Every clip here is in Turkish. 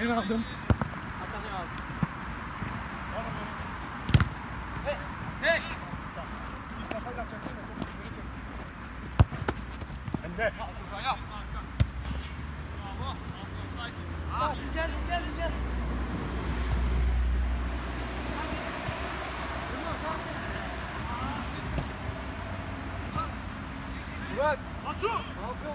Ben aldım. Atakan aldım. Hey! Önde. Gel. Murat! Batu! Ne yapıyorsun?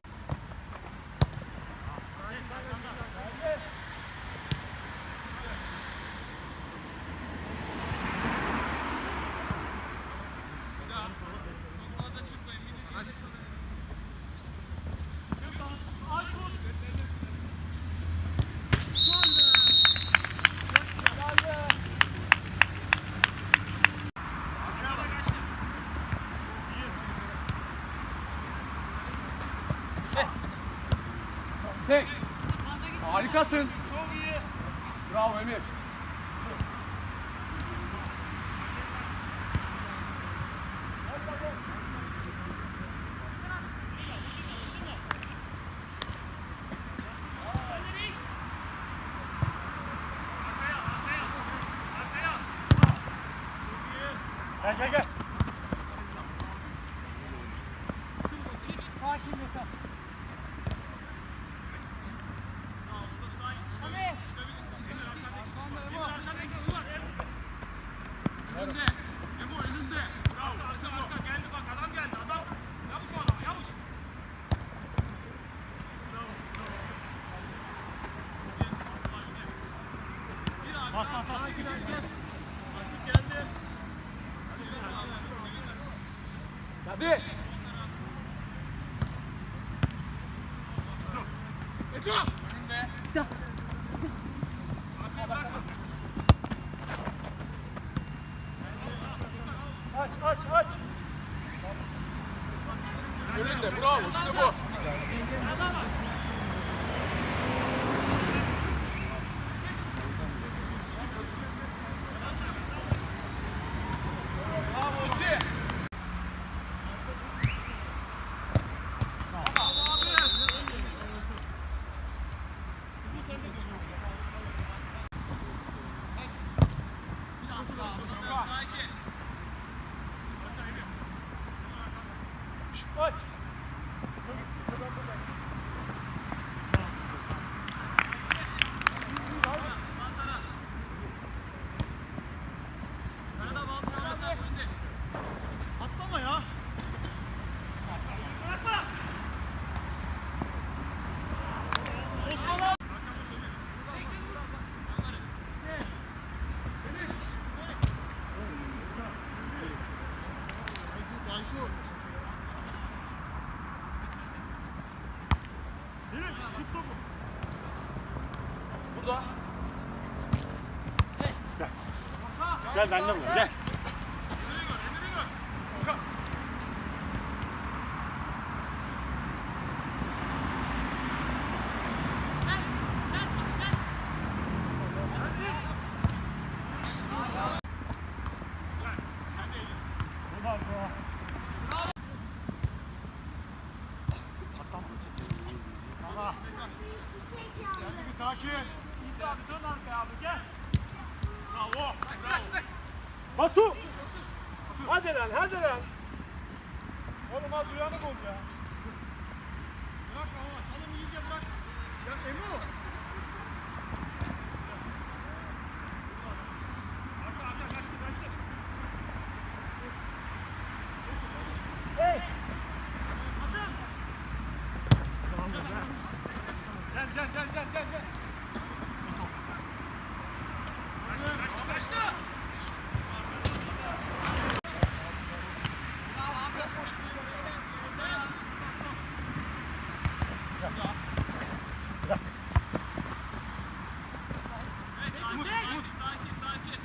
Tek. Harikasın. Çok iyi. Bravo Emir. Gel. Sakin Mekan. Önünde. Emo önünde. Bravo. Arka geldi bak adam geldi. Adam. Yavuş o adam yavuş. Bak. Artık geldi. Hadi. Eto. Önünde. Aç. Önünde. Bravo. İşte bu. Bravo Uçi. Aç. Atlama ya. Bırakma. Osman abi. Aykut. Senin tut topu. Burada. Gel benden vur gel. Sakin. İsa abi dön arkaya abi gel. Bravo. Batu. Hadi lan. Oğlum hadi uyanık ol ya. Bırak baba. Çalım iyice bırak. Ya Emo. Arka kaçtı. Hey. Hasan. Gel. Kaçtı. Sakin.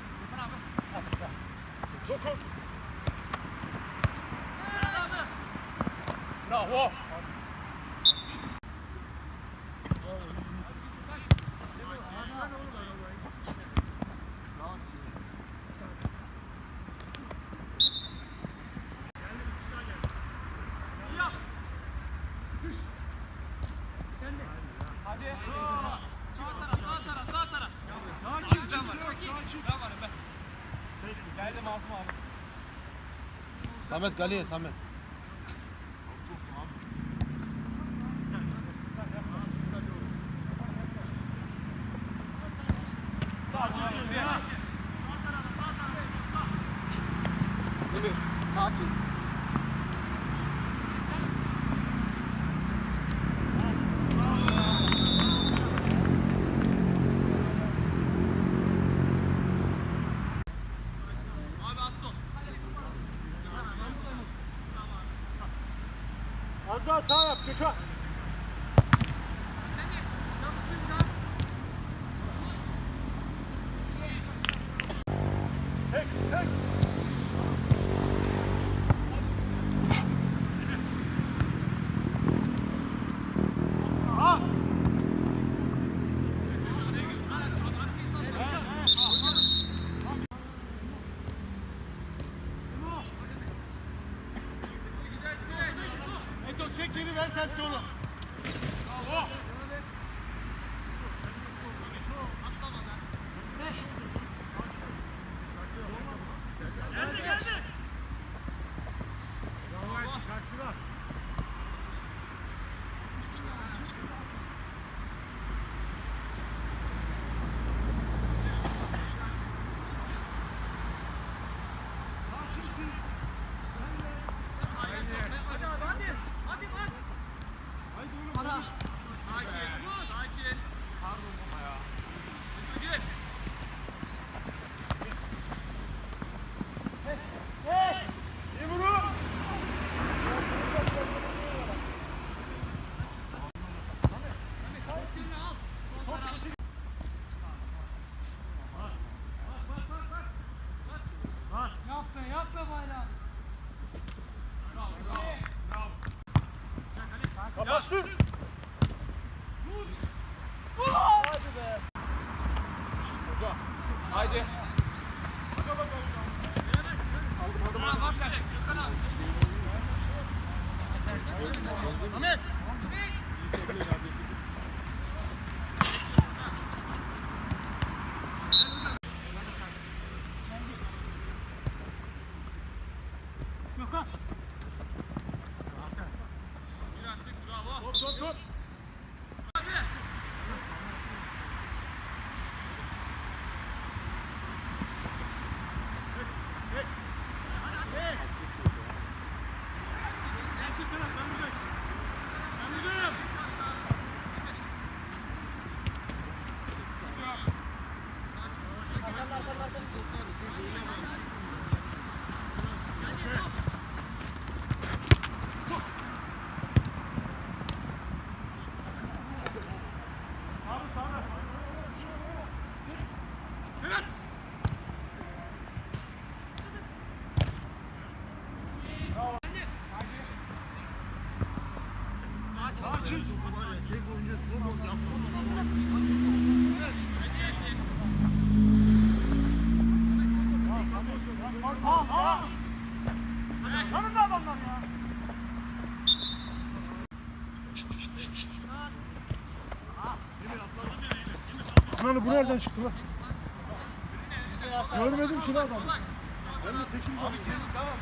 Dokun. Bravo. Hadi. Sağ taraf. Kasım abi. Samet kaleye Samet. Emir sakin. Az daha sağ yap Gökhan. Tek tek. Ha. Eto çek geri ver ters onu. Bravo. Geldi geldi. Karşıda. İyi vurun. Kapastır. Hoca. Haydi. Gökhan. Top top top. Gelsin sana ben buradayım. Ben buradayım. Sağlı sağlı. Evet. Sakin. Tek oyuncu son yapma. Yanında adamlar ya. Lan bu nereden çıktı lan? Görmedim ki lan adamı. Ben de tekim abi tamam.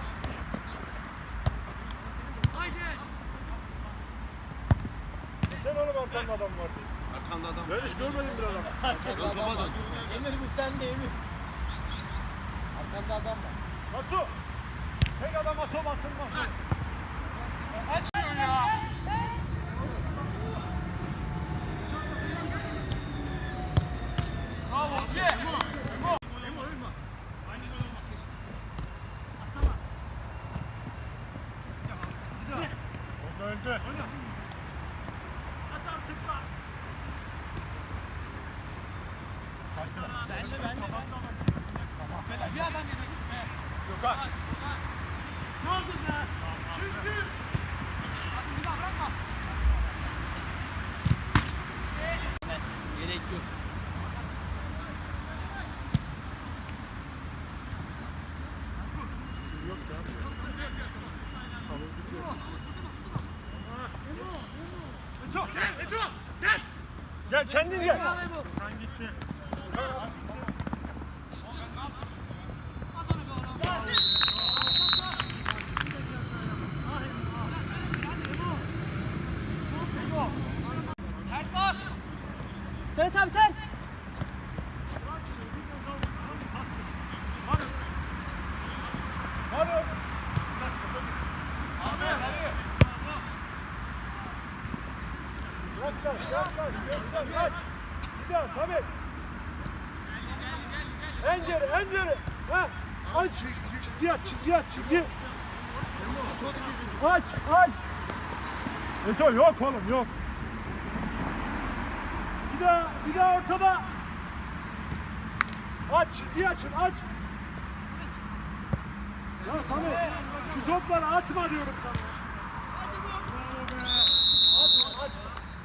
Sen oğlum arkanda adam vardı. Arkanda adam. Ben hiç görmedim bir adam. Dön topa dön. Emir bu sende Emir. Arkanda adam var. Batu. Tek adama top atılmaz. Açmıyor ya. Bravo Hoca. Öldü. Bir adam geliyor. Gökhan. Ne oldu be? Çizgi. Asıl bir daha bırakma. Gerek yok. Yok ya. Eto. Gel. Gel kendin gel. Sen gitti. Yaklaş, göster, kaç. Bir daha Samet. En geri, en geri. Ha, aç. Çizgi aç, çizgi aç, çizgi. Aç, aç. Eto yok oğlum, yok. Bir daha ortada. Aç, çizgiyi açın, aç. Ya Samet, şu topları atma diyorum sana. Atma, atma.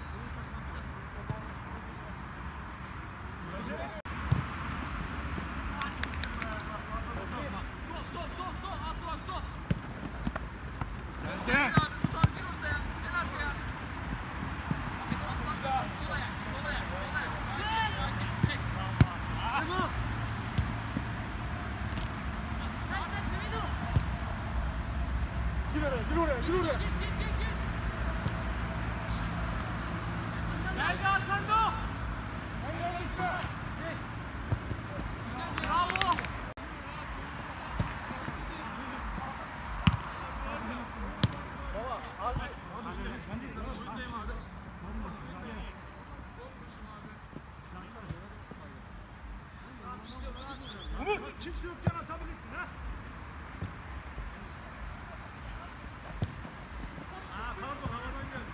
Gir oraya, gir oraya. Geldi arkanda. Bravo. Umut, kimse yokken atabilirsin ha. Pardon, havadan geldi.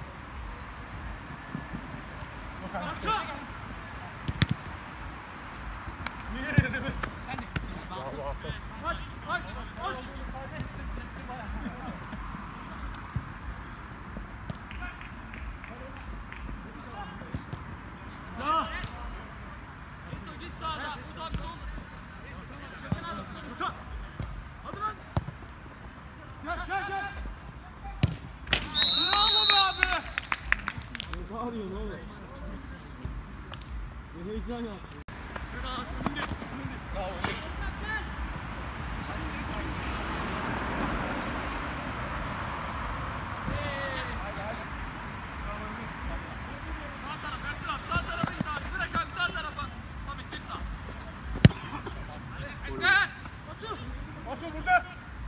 Arka! Niye yediniz? Sen de. Aç, aç, aç! Ya! Eto git sağda. Bu tabi sol. Gökhan! Hadi lan! Gel! Bravo be abi. Ne bağırıyorsun oğlum? Ne heyecan yaptın? Sağ taraf. Ersin abi. Sağ tarafa git abi. Bırak abi sağ tarafa. Tabii git sağ. Bekle. Batu burada!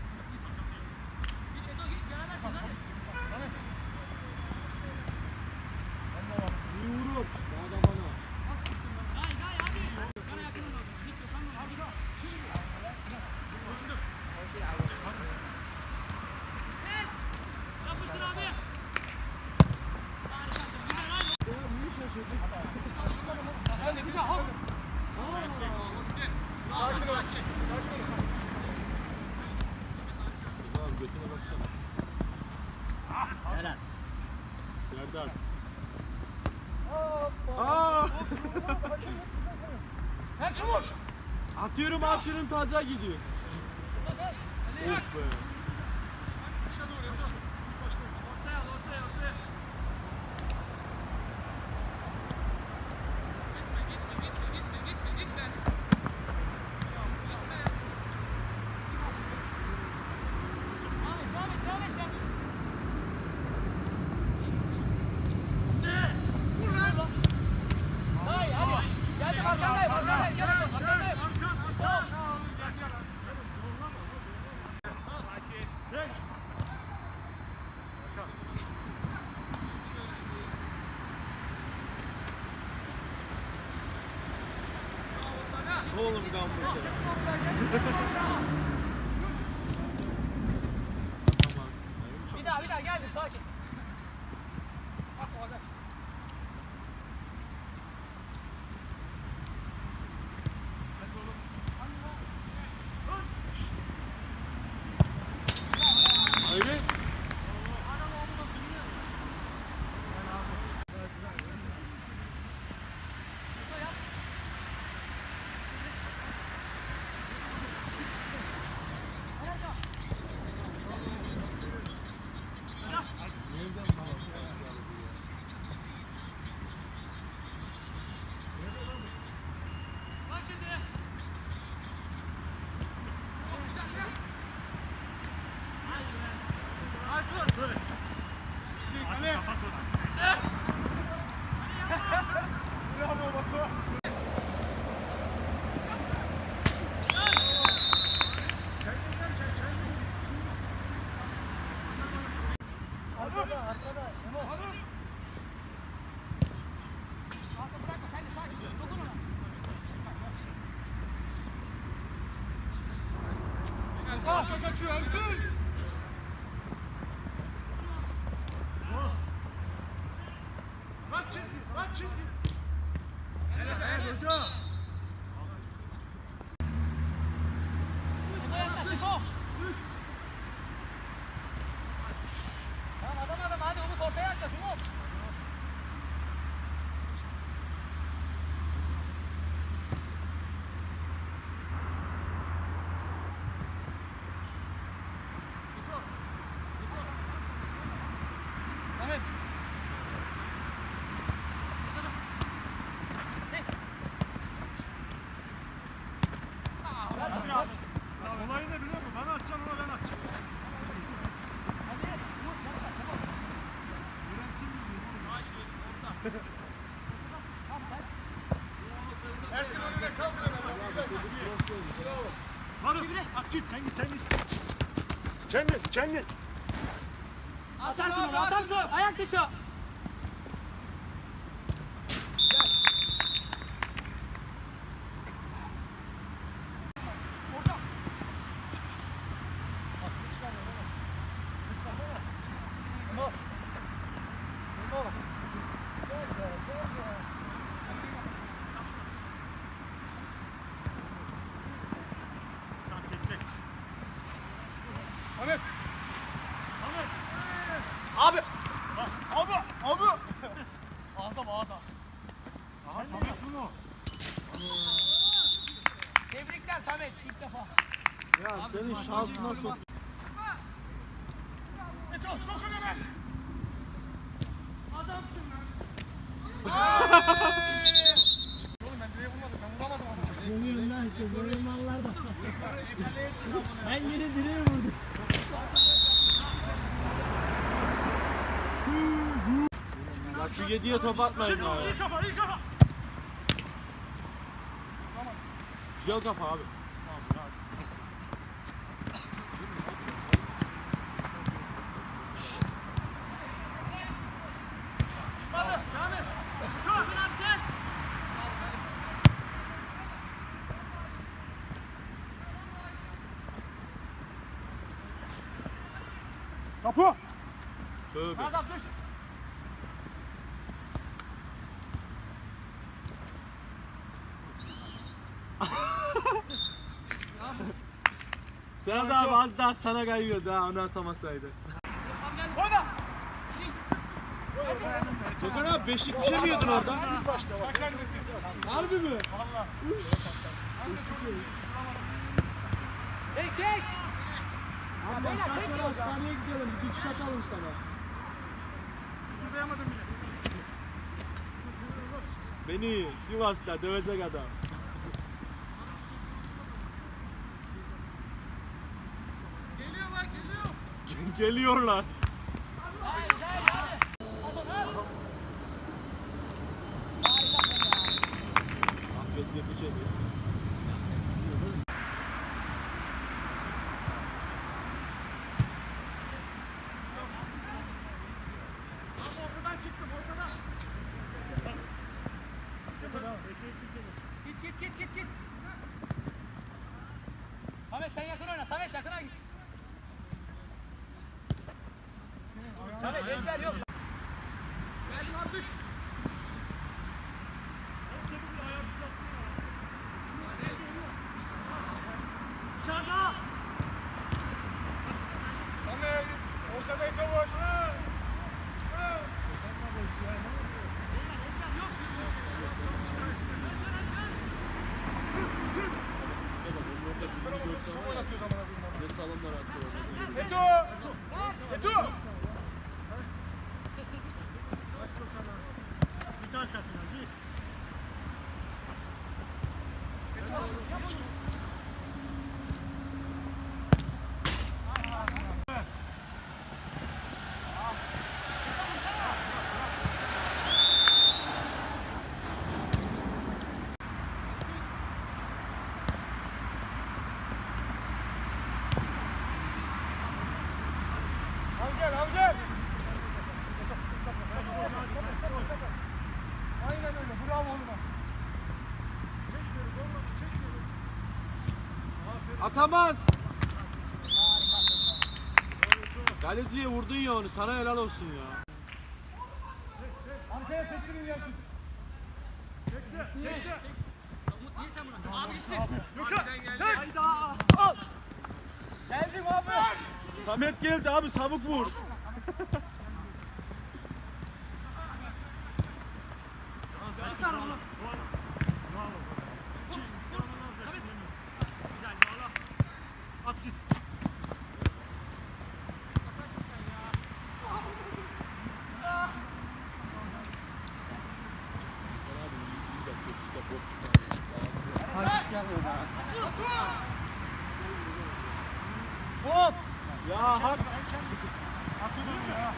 Git Eto git. Gelemezsin hadi. İyi vurur. Daha da bana. Yapıştır abi. Ya niye şaşırdın? Hadi bir daha, hadi! Sakin ol. Sakin. Abi götüne baksana. Serdar. Hep vur. Atıyorum taca gidiyor. Of be. Ortaya. Gitme. Devam et sen. Hayır, hadi. Geldim arkandayım. Arkandayım. Oğlum gambur. Bir daha geldim sakin. Haydi. Arka kaçıyor Ersin. Bak çizgi, bak çizgi. Evet hoca. Tamam adam hadi Umut ortaya yaklaş Umut. Ahmet. Olayı ne biliyor musun? Bana atacaksın ona ben atacağım. Öğrensin mi diyorum? Ersin önüne kaldır hemen. Hadi at git sen git sen git. Kendin. Atarsın onu atarsın. Ayak dışı. Tamam çek. Ahmet. Abi. Ağza bağda. Aha Samet bunu. Tebrikler Samet ilk defa. Ya senin şansına sok. Dokun hemen. Adamsın lan. Oğlum ben direğe vurmadım. Ben vuramadım adamı. Vuruyorlar işte, vuruyorlar da. Ben yine direğe vurdum. Ya şu 7'ye top atmayın Şimdi ya. iyi kafa. Güzel kafa abi. Kapı. Tövbe. Adam düş. Sen de abi az daha sana kayıyordu ha, onu atamasaydı. Oyna. Gökhan abi beşlik bir şey mi yedin orada? İlk başta bak. Harbi mi? Tek. Abi baştan sonra hastaneye gidelim, bir dikiş atalım sana. Kıpırdayamadım bile. Beni Sivas'ta dövecek adam. Geliyorlar. Affet yetişedi. Ortadan çıktım ortadan. Git. Samet sen yakın oyna. Samet yakına git. Samet ezber yok. Geldim abi düş. Dışarıda. Samet ortada ite boş. Ne salonlar attı orada. Eto. Bir tane katına git. Al gel. Aynen öyle. Bravo oğlum. Atamaz. Kaleciye vurdun ya onu, sana helal olsun ya. Arkaya sektirin gelsin. Bekle. Bekle. Umut niye sen buna? Abi gitti. Gökhan. Harbiden geldi. Al. Geldim abi. Samet geldi abi, çabuk vur. At git. Abi iyisini de kötüsü de bok. Hop! Ya hak. Sen kendisin. Atı dönüyor ha.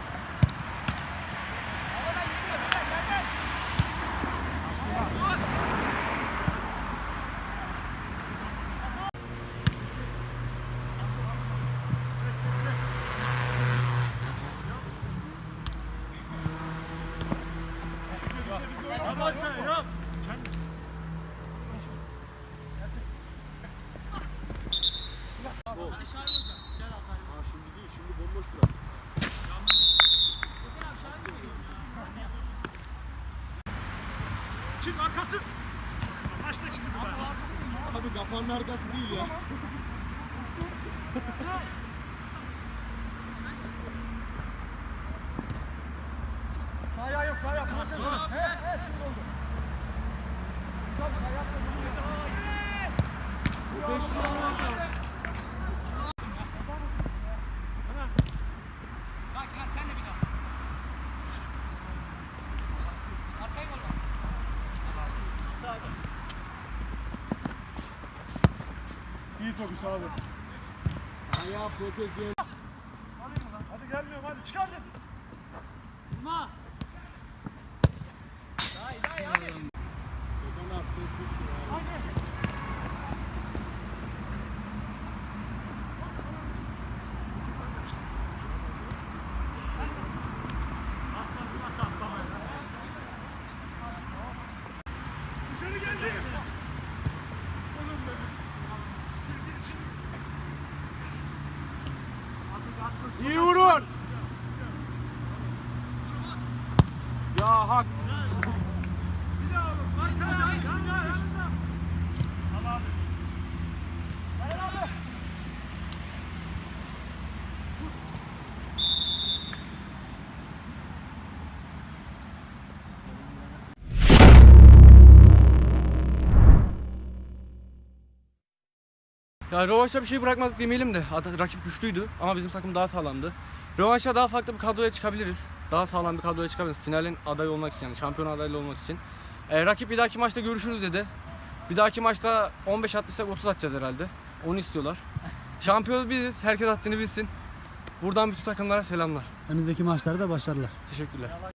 Yap arkaya yap. Ha şimdi değil, şimdi bomboş bırak. Şimdi arkası. Başla şimdi bu. Abi kapanın arkası değil ya. Sağ ayağı yok, sağ ayağı. He, şimdi oldu. Sağ ayağı Sakin lan sen de bir daha. Arkaya gol var. İyi topu sağ olun. Ayağı protez diye. Salayım mı lan? Hadi gelmiyorum hadi çıkardım. Gökhan attı, şuştu abi. Dışarı geldi. Oğlum benim. İyi vurun. Ya hak. Bir daha oğlum. Lan sen yanında. Al abi. Hayır abi. Ya rövanşta bir şey bırakmadık demeyelim de rakip güçlüydü ama bizim takım daha sağlamdı. Rövanşta daha farklı bir kadroya çıkabiliriz. Daha sağlam bir kadroya çıkabiliriz. Finalin adayı olmak için yani şampiyon adaylı olmak için. Rakip bir dahaki maçta görüşürüz dedi. Bir dahaki maçta 15 attıysak 30 atacağız herhalde. Onu istiyorlar. Şampiyon biziz. Herkes haddini bilsin. Buradan bütün takımlara selamlar. Önümüzdeki maçlarda başarılar. Teşekkürler.